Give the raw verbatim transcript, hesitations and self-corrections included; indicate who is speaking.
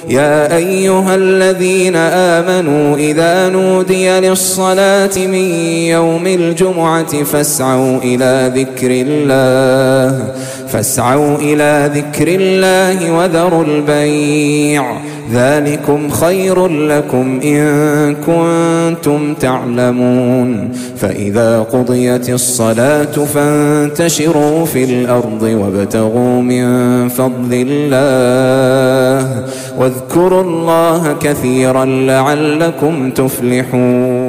Speaker 1: يا أيها الذين آمنوا إذا نودي للصلاة من يوم الجمعة فاسعوا إلى ذكر الله فاسعوا إلى ذكر الله وذروا البيع ذلكم خير لكم إن كنتم تعلمون فإذا قضيت الصلاة فانتشروا في الأرض وابتغوا من فضل الله واذكروا الله كثيرا لعلكم تفلحون.